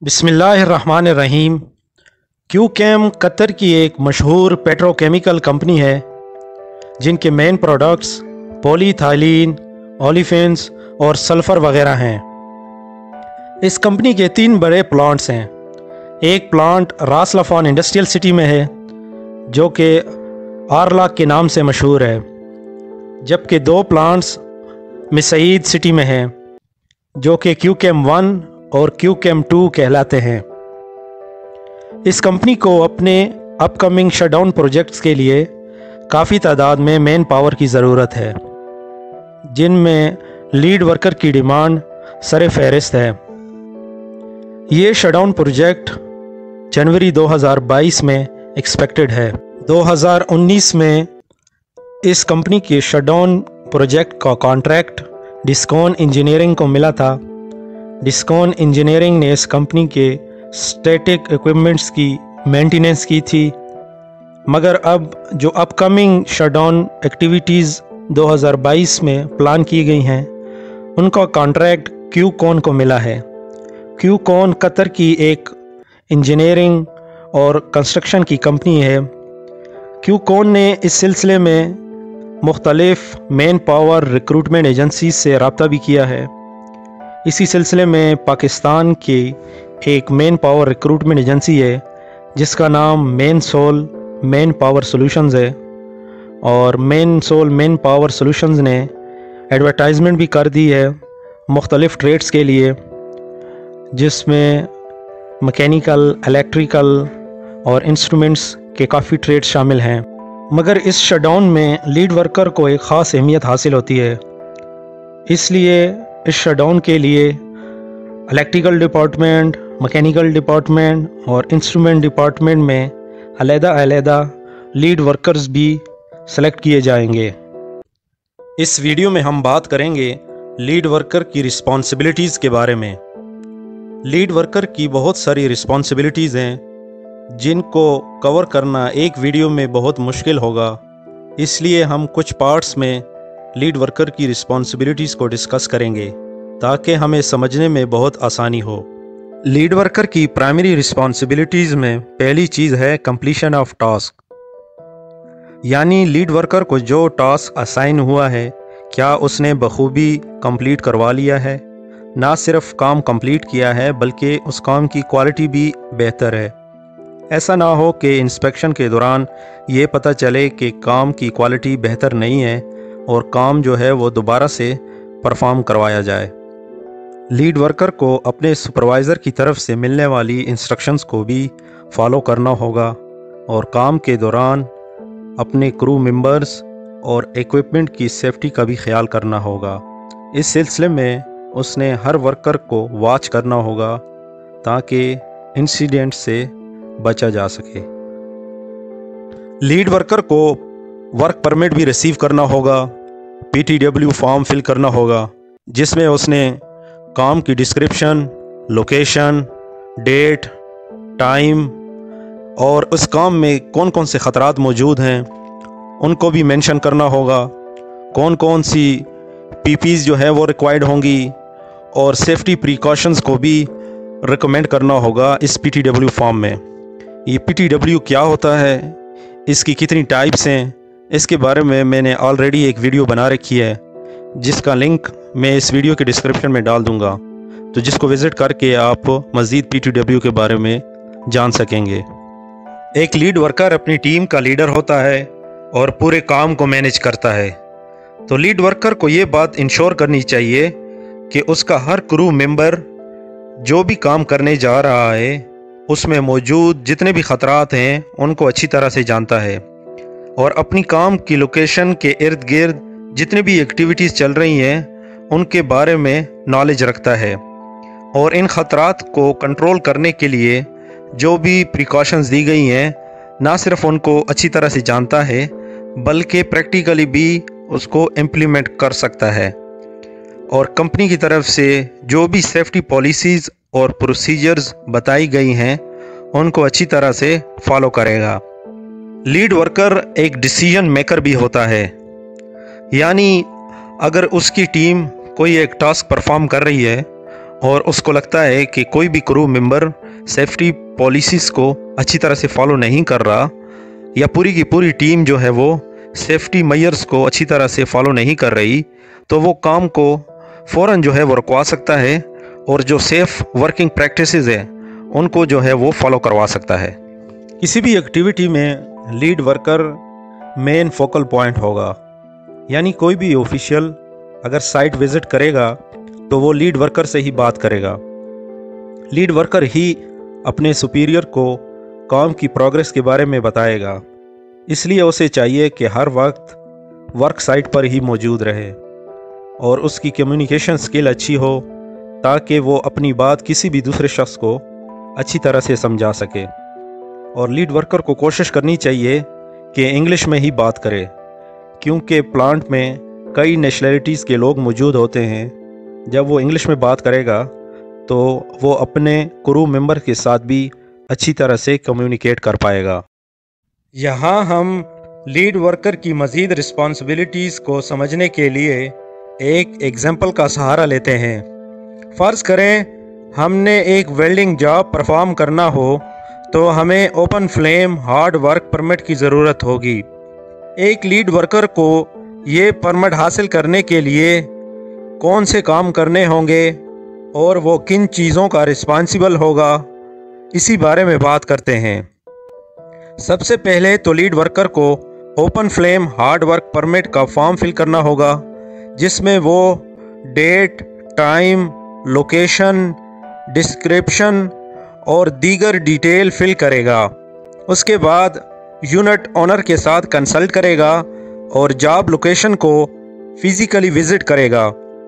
बिस्मिल्लाहिर्रहमानिर्रहीम। क्यूकेम कतर की एक मशहूर पेट्रोकेमिकल कंपनी है जिनके मेन प्रोडक्ट्स पॉलीथाइलीन, ओलिफिन्स और सल्फ़र वगैरह हैं। इस कंपनी के 3 बड़े प्लांट्स हैं। एक प्लांट रास लफान इंडस्ट्रियल सिटी में है जो कि आरलाक के नाम से मशहूर है, जबकि 2 प्लांट्स मिसईद सिटी में हैं जो कि क्यूकेम 1 और क्यूकेम 2 कहलाते हैं। इस कंपनी को अपने अपकमिंग शटडाउन प्रोजेक्ट्स के लिए काफ़ी तादाद में मैन पावर की ज़रूरत है, जिनमें लीड वर्कर की डिमांड सर फहरिस्त है। ये शटडाउन प्रोजेक्ट जनवरी 2022 में एक्सपेक्टेड है। 2019 में इस कंपनी के शटडाउन प्रोजेक्ट का कॉन्ट्रैक्ट डिस्कॉन इंजीनियरिंग को मिला था। डिस्कॉन इंजीनियरिंग ने इस कंपनी के स्टैटिक इक्विपमेंट्स की मेंटेनेंस की थी, मगर अब जो अपकमिंग शटडाउन एक्टिविटीज़ 2022 में प्लान की गई हैं उनका कॉन्ट्रैक्ट क्यूकॉन को मिला है। क्यूकॉन कतर की एक इंजीनियरिंग और कंस्ट्रक्शन की कंपनी है। क्यूकॉन ने इस सिलसिले में मुख्तलिफ मैन पावर रिक्रूटमेंट एजेंसीज से रब्ता भी किया है। इसी सिलसिले में पाकिस्तान की एक मैन पावर रिक्रूटमेंट एजेंसी है जिसका नाम मेनसोल मैन पावर सॉल्यूशंस है, और मेनसोल मैन पावर सॉल्यूशंस ने एडवर्टाइजमेंट भी कर दी है मुख्तलिफ ट्रेड्स के लिए, जिसमें मैकेनिकल, इलेक्ट्रिकल और इंस्ट्रूमेंट्स के काफ़ी ट्रेड्स शामिल हैं। मगर इस शटडाउन में लीड वर्कर को एक ख़ास अहमियत हासिल होती है, इसलिए इस शटडाउन के लिए इलेक्ट्रिकल डिपार्टमेंट, मैकेनिकल डिपार्टमेंट और इंस्ट्रूमेंट डिपार्टमेंट में अलहदा लीड वर्कर्स भी सेलेक्ट किए जाएंगे। इस वीडियो में हम बात करेंगे लीड वर्कर की रिस्पॉन्सिबिलिटीज़ के बारे में। लीड वर्कर की बहुत सारी रिस्पॉन्सिबिलिटीज़ हैं जिनको कवर करना एक वीडियो में बहुत मुश्किल होगा, इसलिए हम कुछ पार्ट्स में लीड वर्कर की रिस्पॉन्सिबिलिटीज़ को डिस्कस करेंगे ताकि हमें समझने में बहुत आसानी हो। लीड वर्कर की प्राइमरी रिस्पॉन्सिबिलिटीज़ में पहली चीज़ है कंप्लीशन ऑफ टास्क, यानी लीड वर्कर को जो टास्क असाइन हुआ है क्या उसने बखूबी कंप्लीट करवा लिया है। ना सिर्फ काम कंप्लीट किया है बल्कि उस काम की क्वालिटी भी बेहतर है। ऐसा ना हो कि इंस्पेक्शन के दौरान ये पता चले कि काम की क्वालिटी बेहतर नहीं है और काम जो है वो दोबारा से परफॉर्म करवाया जाए। लीड वर्कर को अपने सुपरवाइज़र की तरफ से मिलने वाली इंस्ट्रक्शंस को भी फॉलो करना होगा और काम के दौरान अपने क्रू मेंबर्स और इक्विपमेंट की सेफ्टी का भी ख्याल करना होगा। इस सिलसिले में उसने हर वर्कर को वॉच करना होगा ताकि इंसिडेंट से बचा जा सके। लीड वर्कर को वर्क परमिट भी रिसीव करना होगा, PTW फॉर्म फिल करना होगा जिसमें उसने काम की डिस्क्रिप्शन, लोकेशन, डेट, टाइम और उस काम में कौन कौन से ख़तरात मौजूद हैं उनको भी मेंशन करना होगा। कौन कौन सी PPs जो है वो रिक्वायर्ड होंगी और सेफ्टी प्रिकॉशंस को भी रिकमेंड करना होगा इस PTW फॉर्म में। ये PTW क्या होता है, इसकी कितनी टाइप्स हैं, इसके बारे में मैंने ऑलरेडी एक वीडियो बना रखी है जिसका लिंक मैं इस वीडियो के डिस्क्रिप्शन में डाल दूंगा, तो जिसको विज़िट करके आप मज़ीद PTW के बारे में जान सकेंगे। एक लीड वर्कर अपनी टीम का लीडर होता है और पूरे काम को मैनेज करता है, तो लीड वर्कर को ये बात इंश्योर करनी चाहिए कि उसका हर क्रू मेंबर जो भी काम करने जा रहा है उसमें मौजूद जितने भी ख़तरात हैं उनको अच्छी तरह से जानता है और अपनी काम की लोकेशन के इर्द गिर्द जितनी भी एक्टिविटीज़ चल रही हैं उनके बारे में नॉलेज रखता है और इन ख़तरात को कंट्रोल करने के लिए जो भी प्रिकॉशंस दी गई हैं ना सिर्फ उनको अच्छी तरह से जानता है बल्कि प्रैक्टिकली भी उसको इम्प्लीमेंट कर सकता है, और कंपनी की तरफ से जो भी सेफ्टी पॉलिसीज़ और प्रोसीजर्स बताई गई हैं उनको अच्छी तरह से फॉलो करेगा। लीड वर्कर एक डिसीजन मेकर भी होता है, यानी अगर उसकी टीम कोई एक टास्क परफॉर्म कर रही है اور اس کو لگتا ہے کہ کوئی بھی کرو ممبر سیفٹی پالیسیز کو اچھی طرح سے فالو نہیں کر رہا، یا پوری کی پوری ٹیم جو ہے وہ سیفٹی میئرز کو اچھی طرح سے فالو نہیں کر رہی، تو وہ کام کو فوراً جو ہے وہ رکوا سکتا ہے، اور جو سیف ورکنگ پریکٹسز ہیں ان کو جو ہے وہ فالو کروا سکتا ہے۔ کسی بھی ایکٹیویٹی میں lead worker main focal point ہوگا، یعنی کوئی بھی آفیشیل اگر سائٹ وزٹ کرے گا تو وہ لیڈ ورکر سے ہی بات کرے گا۔ لیڈ ورکر ہی اپنے سپیریئر کو کام کی پروگریس کے بارے میں بتائے گا، اس لیے اسے چاہیے کہ ہر وقت ورک سائٹ پر ہی موجود رہے اور اس کی کمیونیکیشن سکل اچھی ہو تاکہ وہ اپنی بات کسی بھی دوسرے شخص کو اچھی طرح سے سمجھا سکے۔ اور لیڈ ورکر کو کوشش کرنی چاہیے کہ انگلش میں ہی بات کرے، کیونکہ پلانٹ میں کئی نیشنلٹیز کے لوگ موجود ہوتے ہیں۔ جب وہ انگلش میں بات کرے گا تو وہ اپنے کرو ممبر کے ساتھ بھی اچھی طرح سے کمیونیکیٹ کر پائے گا۔ یہاں ہم لیڈ ورکر کی مزید رسپانسبلٹیز کو سمجھنے کے لیے ایک ایگزامپل کا سہارا لیتے ہیں۔ فرض کریں ہم نے ایک ویلڈنگ جاب پرفارم کرنا ہو تو ہمیں open flame hard work permit کی ضرورت ہوگی۔ ایک لیڈ ورکر کو یہ پرمٹ حاصل کرنے کے لیے کون سے کام کرنے ہوں گے اور وہ کن چیزوں کا رسپانسیبل ہوگا، اسی بارے میں بات کرتے ہیں۔ سب سے پہلے تو لیڈ ورکر کو open flame hard work permit کا فارم فل کرنا ہوگا، جس میں وہ ڈیٹ، ٹائم، لوکیشن، ڈسکرپشن اور دیگر ڈیٹیل فل کرے گا۔ اس کے بعد یونٹ اونر کے ساتھ کنسلٹ کرے گا اور جاب لوکیشن کو فزیکلی وزٹ کرے گا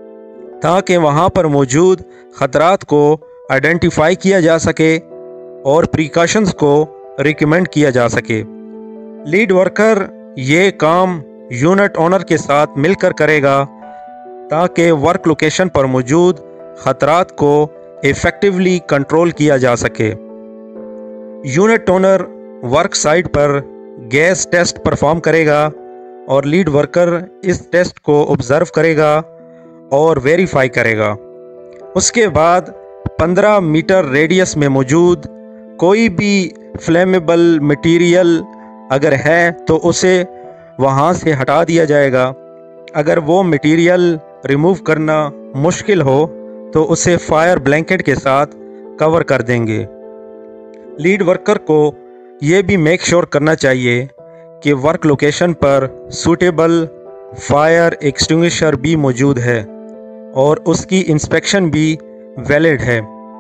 تاکہ وہاں پر موجود خطرات کو آئیڈینٹیفائی کیا جا سکے اور پریکاشنز کو ریکمینڈ کیا جا سکے۔ لیڈ ورکر یہ کام یونٹ اونر کے ساتھ مل کر کرے گا تاکہ ورک لوکیشن پر موجود خطرات کو ایفیکٹولی کنٹرول کیا جا سکے۔ یونٹ اونر ورک سائٹ پر گیس ٹیسٹ پرفارم کرے گا اور لیڈ ورکر اس ٹیسٹ کو آبزرو کرے گا اور ویریفائی کرے گا۔ اس کے بعد 15 میٹر ریڈیس میں موجود کوئی بھی فلیمیبل مٹیریل اگر ہے تو اسے وہاں سے ہٹا دیا جائے گا۔ اگر وہ مٹیریل ریموو کرنا مشکل ہو تو اسے فائر بلینکٹ کے ساتھ کور کر دیں گے۔ لیڈ ورکر کو یہ بھی میک شور کرنا چاہیے کہ ورک لوکیشن پر سوٹیبل فائر ایکسٹنگوشر بھی موجود ہے اور اس کی انسپیکشن بھی ویلڈ ہے۔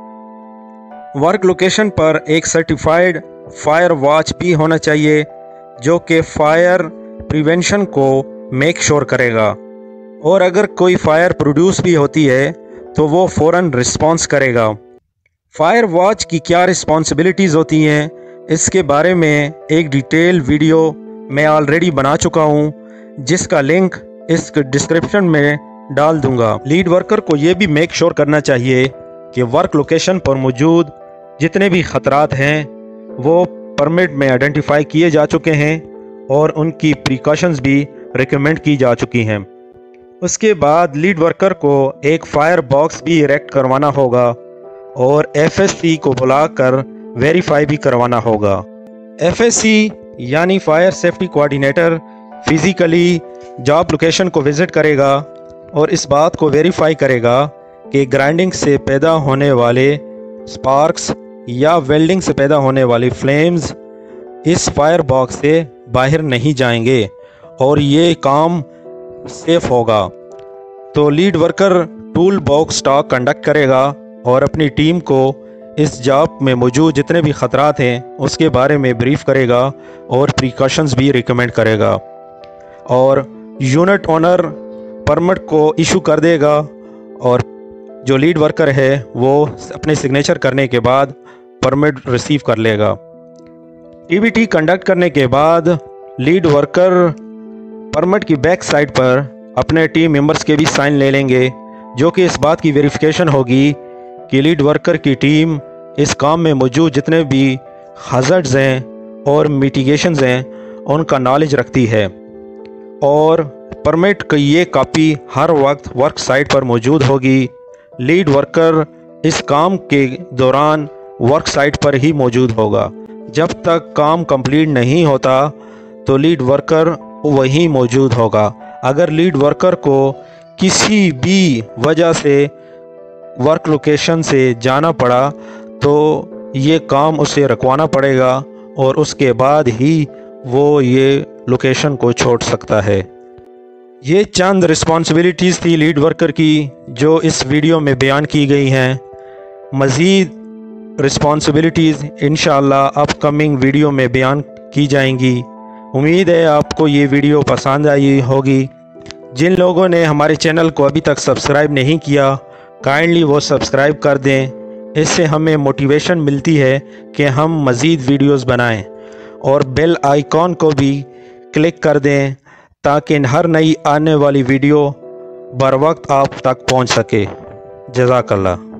ورک لوکیشن پر ایک سرٹیفائیڈ فائر واچ بھی ہونا چاہیے جو کہ فائر پریونشن کو میک شور کرے گا، اور اگر کوئی فائر پروڈیوس بھی ہوتی ہے تو وہ فوراً رسپانس کرے گا۔ فائر واچ کی کیا رسپانسبلٹیز ہوتی ہیں اس کے بارے میں ایک ڈیٹیل ویڈیو میں آلریڈی بنا چکا ہوں، جس کا لنک اس ڈسکرپشن میں ڈال دوں گا۔ لیڈ ورکر کو یہ بھی میک شور کرنا چاہیے کہ ورک لوکیشن پر موجود جتنے بھی خطرات ہیں وہ پرمٹ میں آئیڈینٹیفائی کیے جا چکے ہیں اور ان کی پریکاشنز بھی ریکمینڈ کی جا چکی ہیں۔ اس کے بعد لیڈ ورکر کو ایک فائر باکس بھی ایریکٹ کروانا ہوگا اور ایف ایس سی کو بلا کر ویریفائی بھی کروانا ہوگا۔ ایف ایس سی یعنی fire safety coordinator physically job location کو وزٹ کرے گا اور اس بات کو ویریفائی کرے گا کہ گرائنڈنگ سے پیدا ہونے والے سپارکس یا ویلڈنگ سے پیدا ہونے والی فلیمز اس فائر باکس سے باہر نہیں جائیں گے اور یہ کام سیف ہوگا۔ تو lead worker tool box talk conduct کرے گا اور اپنی ٹیم کو اس جاب میں موجود جتنے بھی خطرات ہیں اس کے بارے میں بریف کرے گا اور پریکاشنز بھی ریکمینڈ کرے گا، اور یونٹ اونر پرمٹ کو ایشو کر دے گا اور جو لیڈ ورکر ہے وہ اپنے سگنیچر کرنے کے بعد پرمٹ ریسیو کر لے گا۔ ٹی بی ٹی کنڈکٹ کرنے کے بعد لیڈ ورکر پرمٹ کی بیک سائڈ پر اپنے ٹیم ممبرز کے بھی سائن لے لیں گے، جو کہ اس بات کی ویریفیکیشن ہوگی کہ لیڈ ورکر کی ٹیم اس کام میں موجود جتنے بھی ہزارڈز ہیں اور میٹیگیشنز ہیں ان کا نالج رکھتی ہے، اور پرمٹ کی یہ کاپی ہر وقت ورک سائٹ پر موجود ہوگی۔ لیڈ ورکر इस काम के दौरान वर्क साइट पर ही मौजूद होगा। जब तक काम कंप्लीट नहीं होता तो लीड वर्कर वहीं मौजूद होगा। अगर लीड वर्कर को किसी भी वजह से वर्क लोकेशन से जाना पड़ा तो ये काम उसे रुकवाना पड़ेगा और उसके बाद ही वो ये लोकेशन को छोड़ सकता है। ये चंद रिस्पॉन्सिबिलिटीज़ थी लीड वर्कर की जो इस वीडियो में बयान की गई हैं। मज़ीद रिस्पॉन्सिबिलिटीज़ इंशाअल्लाह अपकमिंग वीडियो में बयान की जाएंगी। उम्मीद है आपको ये वीडियो पसंद आई होगी। जिन लोगों ने हमारे चैनल को अभी तक सब्सक्राइब नहीं किया, काइंडली वो सब्सक्राइब कर दें। इससे हमें मोटिवेशन मिलती है कि हम मज़ीद वीडियोस बनाएं, और बेल आइकॉन को भी क्लिक कर दें ताकि हर नई आने वाली वीडियो बर वक्त आप तक पहुंच सके। जज़ाकल्लाह।